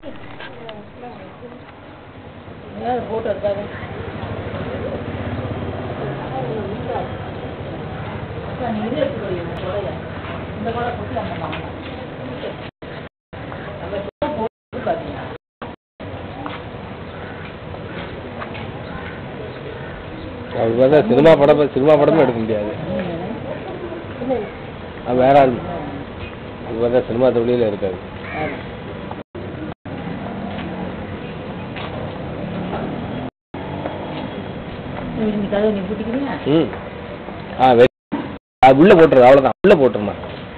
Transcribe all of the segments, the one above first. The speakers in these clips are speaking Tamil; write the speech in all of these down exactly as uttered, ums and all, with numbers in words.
போட்டோ இருக்காது. இது எடுத்துக்கொள்ள இந்த கூட போட்டு அந்த வாங்கலாம். சினிமா படம் சினிமா படமும் எடுக்க முடியாது. வேற ஆள் இது சினிமா தொழில இருக்காது. உள்ள போட்டுறது அவ்வளவுதான். உள்ள போட்டுருமா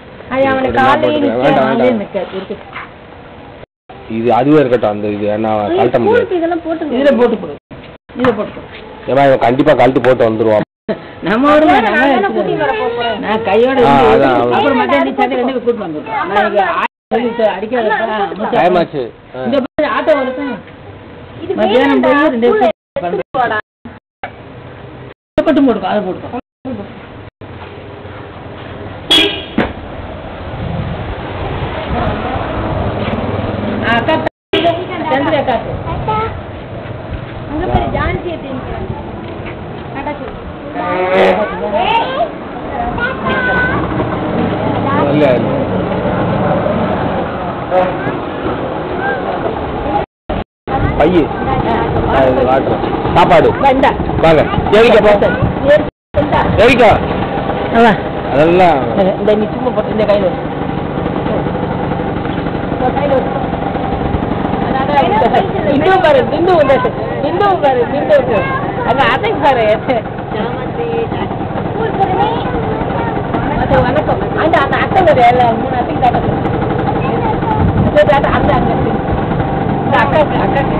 இது அதுவே இருக்கட்டும். அந்த இது நான் கழட்ட முடியாது. கண்டிப்பா கழட்டு போட்டு வந்துருவான். நம்ம நான் கையோட அப்புறம் கூட்டு வந்துடுறோம். ஆட்டோ வருது மத்தியானம் போய் ரெண்டு பட்டு போட்டுக்கோ. அதை போட்டுக்கோ. அக்கா சந்திர காட்டு அங்க பேரு ஜான்சி பைய சாப்பாடு வாங்க அதெல்லாம் இந்த நீ சும்மா போட்டு இந்த கையில இன்னும் பாரு பிந்து பிந்து பாரு பிந்து அங்க அதை பாரு வணக்கம் அந்த அந்த அத்தை மூணு அத்தைக்கு தாக்க அந்த அங்க அக்காக்கு அக்காக்கு